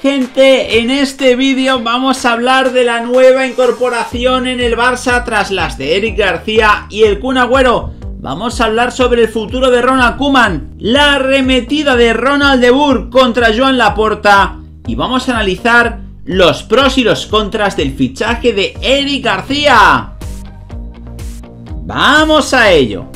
Gente, en este vídeo vamos a hablar de la nueva incorporación en el Barça tras las de Eric García y el Kun Agüero. Vamos a hablar sobre el futuro de Ronald Koeman, la arremetida de Ronald de Boer contra Joan Laporta y vamos a analizar los pros y los contras del fichaje de Eric García. ¡Vamos a ello!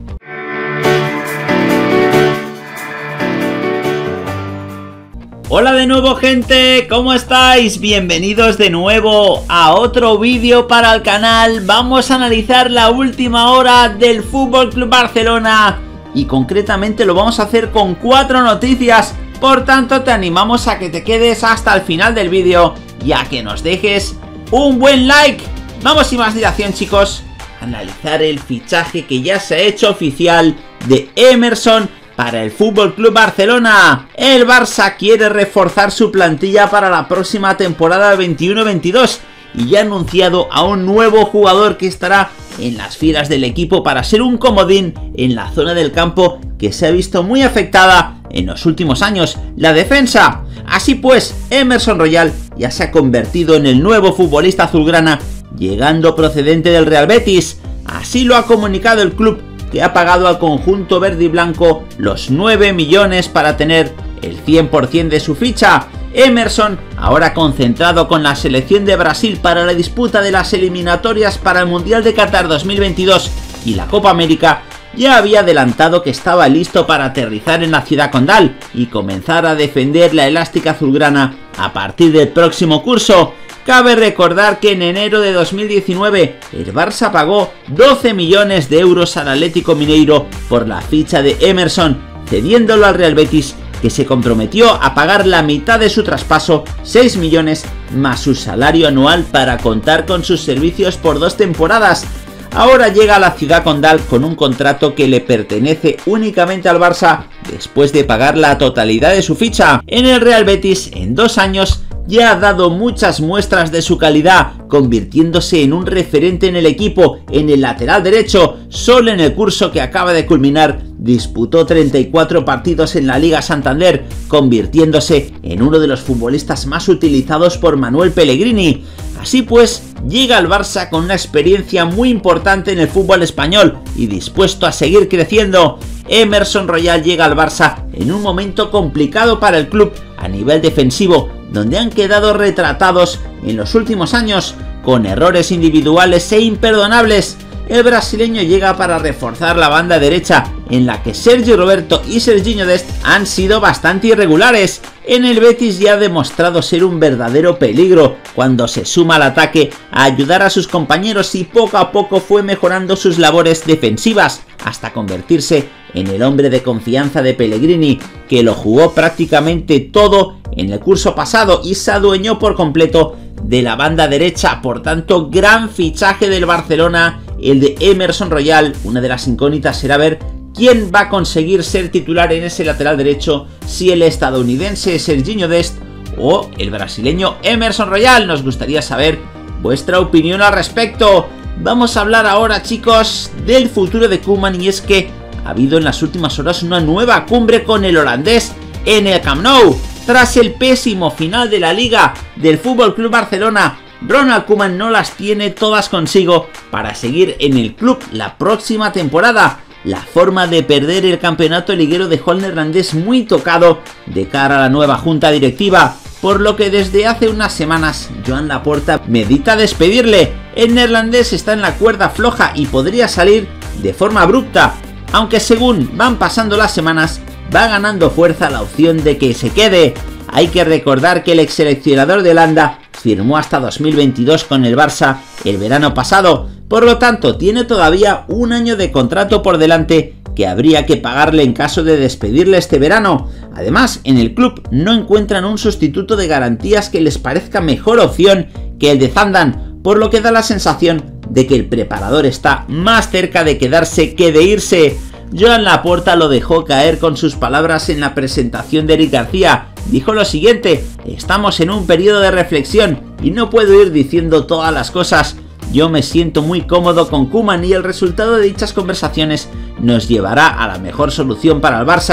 Hola de nuevo, gente, ¿cómo estáis? Bienvenidos de nuevo a otro vídeo para el canal. Vamos a analizar la última hora del FC Barcelona y concretamente lo vamos a hacer con 4 noticias. Por tanto, te animamos a que te quedes hasta el final del vídeo y a que nos dejes un buen like. Vamos sin más dilación, chicos, a analizar el fichaje que ya se ha hecho oficial de Emerson para el FC Barcelona. El Barça quiere reforzar su plantilla para la próxima temporada 21-22 y ya ha anunciado a un nuevo jugador que estará en las filas del equipo para ser un comodín en la zona del campo que se ha visto muy afectada en los últimos años, la defensa. Así pues, Emerson Royal ya se ha convertido en el nuevo futbolista azulgrana, llegando procedente del Real Betis. Así lo ha comunicado el club, que ha pagado al conjunto verde y blanco los 9 millones para tener el 100% de su ficha. Emerson, ahora concentrado con la selección de Brasil para la disputa de las eliminatorias para el Mundial de Qatar 2022 y la Copa América, ya había adelantado que estaba listo para aterrizar en la ciudad condal y comenzar a defender la elástica azulgrana a partir del próximo curso. Cabe recordar que en enero de 2019 el Barça pagó 12 millones de euros al Atlético Mineiro por la ficha de Emerson, cediéndolo al Real Betis, que se comprometió a pagar la mitad de su traspaso, 6 millones, más su salario anual para contar con sus servicios por 2 temporadas. Ahora llega a la ciudad condal con un contrato que le pertenece únicamente al Barça después de pagar la totalidad de su ficha. En el Real Betis, en 2 años, ya ha dado muchas muestras de su calidad, convirtiéndose en un referente en el equipo. En el lateral derecho, solo en el curso que acaba de culminar, disputó 34 partidos en la Liga Santander, convirtiéndose en uno de los futbolistas más utilizados por Manuel Pellegrini. Así pues, llega al Barça con una experiencia muy importante en el fútbol español y dispuesto a seguir creciendo. Emerson Royal llega al Barça en un momento complicado para el club a nivel defensivo, donde han quedado retratados en los últimos años con errores individuales e imperdonables. El brasileño llega para reforzar la banda derecha, en la que Sergi Roberto y Serginho Dest han sido bastante irregulares. En el Betis ya ha demostrado ser un verdadero peligro cuando se suma al ataque a ayudar a sus compañeros y poco a poco fue mejorando sus labores defensivas hasta convertirse en el hombre de confianza de Pellegrini, que lo jugó prácticamente todo en el curso pasado y se adueñó por completo de la banda derecha. Por tanto, gran fichaje del Barcelona, el de Emerson Royal. Una de las incógnitas será ver quién va a conseguir ser titular en ese lateral derecho, si el estadounidense Serginho Dest o el brasileño Emerson Royal. Nos gustaría saber vuestra opinión al respecto. Vamos a hablar ahora, chicos, del futuro de Koeman, y es que ha habido en las últimas horas una nueva cumbre con el holandés en el Camp Nou. Tras el pésimo final de la Liga del FC Barcelona, Ronald Koeman no las tiene todas consigo para seguir en el club la próxima temporada. La forma de perder el campeonato liguero dejó al neerlandés muy tocado de cara a la nueva junta directiva, por lo que desde hace unas semanas Joan Laporta medita despedirle. El neerlandés está en la cuerda floja y podría salir de forma abrupta, aunque según van pasando las semanas va ganando fuerza la opción de que se quede. Hay que recordar que el ex seleccionador de Holanda firmó hasta 2022 con el Barça el verano pasado, por lo tanto tiene todavía un año de contrato por delante que habría que pagarle en caso de despedirle este verano. Además, en el club no encuentran un sustituto de garantías que les parezca mejor opción que el de Zandaan, por lo que da la sensación de que el preparador está más cerca de quedarse que de irse. Joan Laporta lo dejó caer con sus palabras en la presentación de Eric García. Dijo lo siguiente: estamos en un periodo de reflexión y no puedo ir diciendo todas las cosas. Yo me siento muy cómodo con Koeman y el resultado de dichas conversaciones nos llevará a la mejor solución para el Barça.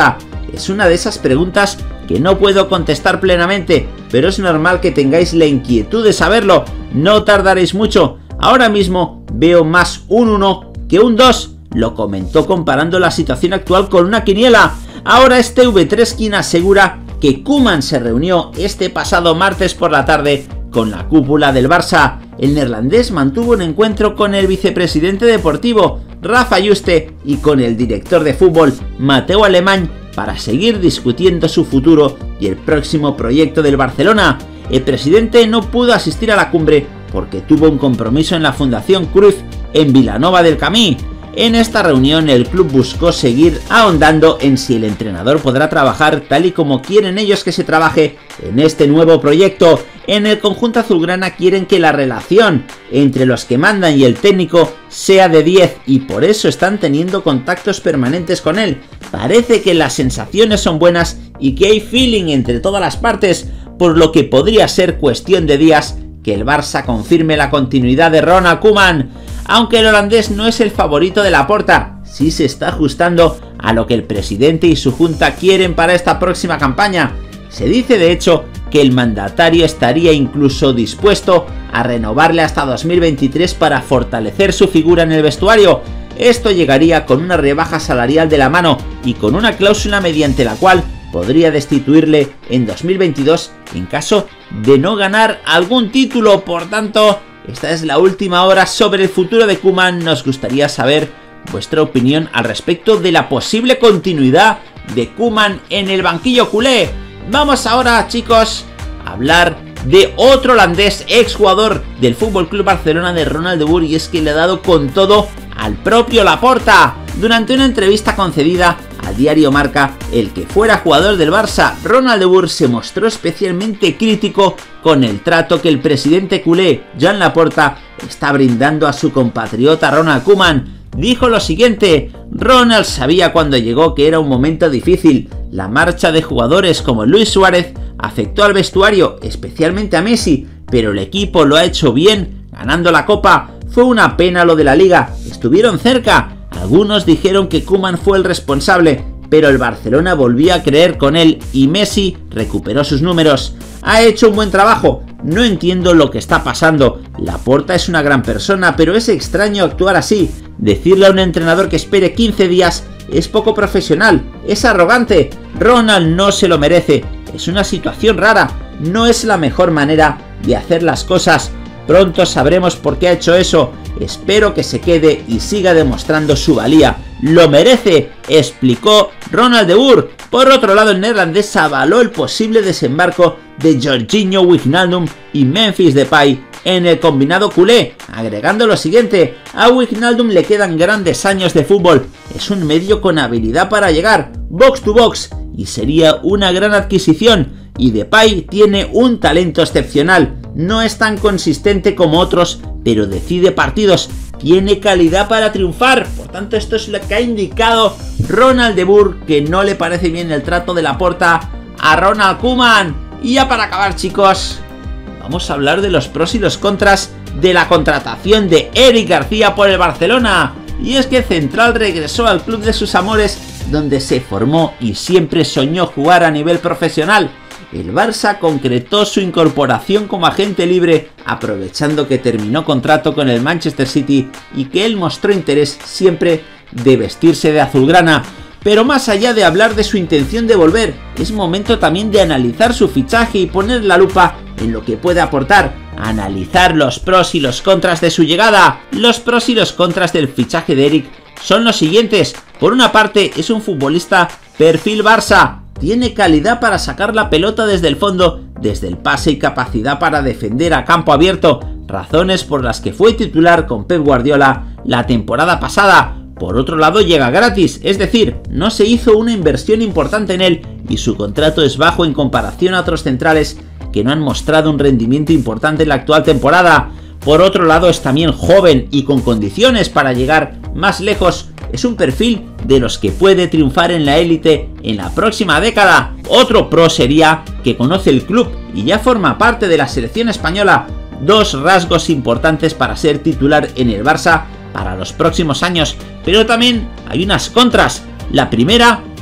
Es una de esas preguntas que no puedo contestar plenamente, pero es normal que tengáis la inquietud de saberlo. No tardaréis mucho. Ahora mismo veo más un 1 que un 2. Lo comentó comparando la situación actual con una quiniela. Ahora es TV3 quien asegura que Koeman se reunió este pasado martes por la tarde con la cúpula del Barça. El neerlandés mantuvo un encuentro con el vicepresidente deportivo, Rafa Yuste, y con el director de fútbol, Mateu Alemany, para seguir discutiendo su futuro y el próximo proyecto del Barcelona. El presidente no pudo asistir a la cumbre porque tuvo un compromiso en la Fundación Cruyff en Vilanova del Camí. En esta reunión el club buscó seguir ahondando en si el entrenador podrá trabajar tal y como quieren ellos que se trabaje en este nuevo proyecto. En el conjunto azulgrana quieren que la relación entre los que mandan y el técnico sea de 10 y por eso están teniendo contactos permanentes con él. Parece que las sensaciones son buenas y que hay feeling entre todas las partes, por lo que podría ser cuestión de días que el Barça confirme la continuidad de Ronald Koeman. Aunque el holandés no es el favorito de Laporta, sí se está ajustando a lo que el presidente y su junta quieren para esta próxima campaña. Se dice de hecho que el mandatario estaría incluso dispuesto a renovarle hasta 2023 para fortalecer su figura en el vestuario. Esto llegaría con una rebaja salarial de la mano y con una cláusula mediante la cual podría destituirle en 2022 en caso de no ganar algún título. Por tanto, esta es la última hora sobre el futuro de Koeman. Nos gustaría saber vuestra opinión al respecto de la posible continuidad de Koeman en el banquillo culé. Vamos ahora, chicos, a hablar de otro holandés, exjugador del FC Barcelona, de Ronald de Boer, y es que le ha dado con todo al propio Laporta. Durante una entrevista concedida al diario Marca, el que fuera jugador del Barça, Ronald de Boer, se mostró especialmente crítico con el trato que el presidente culé, Joan Laporta, está brindando a su compatriota Ronald Koeman. Dijo lo siguiente: Ronald sabía cuando llegó que era un momento difícil. La marcha de jugadores como Luis Suárez afectó al vestuario, especialmente a Messi, pero el equipo lo ha hecho bien, ganando la Copa. Fue una pena lo de la Liga, estuvieron cerca. Algunos dijeron que Koeman fue el responsable, pero el Barcelona volvió a creer con él y Messi recuperó sus números. Ha hecho un buen trabajo. No entiendo lo que está pasando. Laporta es una gran persona, pero es extraño actuar así. Decirle a un entrenador que espere 15 días es poco profesional, es arrogante. Ronald no se lo merece. Es una situación rara. No es la mejor manera de hacer las cosas. Pronto sabremos por qué ha hecho eso. Espero que se quede y siga demostrando su valía. Lo merece, explicó Ronald de Boer. Por otro lado, el neerlandés avaló el posible desembarco de Jorginho Wijnaldum y Memphis Depay en el combinado culé, agregando lo siguiente: a Wijnaldum le quedan grandes años de fútbol, es un medio con habilidad para llegar box to box y sería una gran adquisición, y Depay tiene un talento excepcional, no es tan consistente como otros, pero decide partidos, tiene calidad para triunfar. Por tanto, esto es lo que ha indicado Ronald de Boer, que no le parece bien el trato de Laporta a Ronald Koeman. Y ya para acabar, chicos, vamos a hablar de los pros y los contras de la contratación de Eric García por el Barcelona. Y es que el central regresó al club de sus amores, donde se formó y siempre soñó jugar a nivel profesional. El Barça concretó su incorporación como agente libre, aprovechando que terminó contrato con el Manchester City y que él mostró interés siempre de vestirse de azulgrana. Pero más allá de hablar de su intención de volver, es momento también de analizar su fichaje y poner la lupa en lo que puede aportar. Analizar los pros y los contras de su llegada. Los pros y los contras del fichaje de Eric son los siguientes. Por una parte, es un futbolista perfil Barça. Tiene calidad para sacar la pelota desde el fondo, desde el pase, y capacidad para defender a campo abierto, razones por las que fue titular con Pep Guardiola la temporada pasada. Por otro lado, llega gratis, es decir, no se hizo una inversión importante en él y su contrato es bajo en comparación a otros centrales que no han mostrado un rendimiento importante en la actual temporada. Por otro lado, es también joven y con condiciones para llegar más lejos. Es un perfil de los que puede triunfar en la élite en la próxima década. Otro pro sería que conoce el club y ya forma parte de la selección española. Dos rasgos importantes para ser titular en el Barça para los próximos años. Pero también hay unas contras. La primera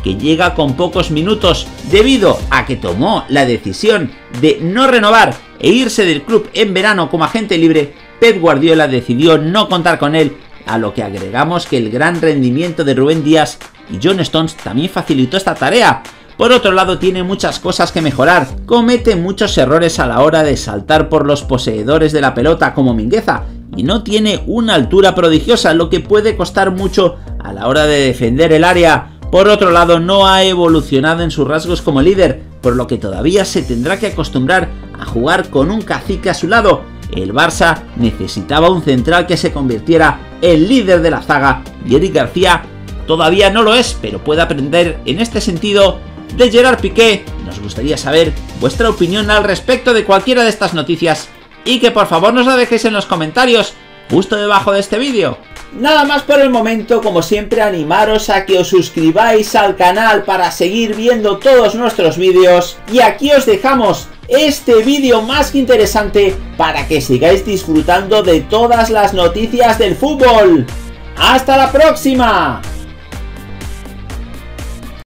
que llega con pocos minutos debido a que tomó la decisión de no renovar e irse del club en verano como agente libre. Pep Guardiola decidió no contar con él, a lo que agregamos que el gran rendimiento de Rubén Díaz y John Stones también facilitó esta tarea. Por otro lado, tiene muchas cosas que mejorar, comete muchos errores a la hora de saltar por los poseedores de la pelota como Mingueza y no tiene una altura prodigiosa, lo que puede costar mucho a la hora de defender el área. Por otro lado, no ha evolucionado en sus rasgos como líder, por lo que todavía se tendrá que acostumbrar a jugar con un cacique a su lado. El Barça necesitaba un central que se convirtiera en líder de la zaga y Eric García todavía no lo es, pero puede aprender en este sentido de Gerard Piqué. Nos gustaría saber vuestra opinión al respecto de cualquiera de estas noticias y que por favor nos la dejéis en los comentarios justo debajo de este vídeo. Nada más por el momento, como siempre animaros a que os suscribáis al canal para seguir viendo todos nuestros vídeos y aquí os dejamos este vídeo más que interesante para que sigáis disfrutando de todas las noticias del fútbol. ¡Hasta la próxima!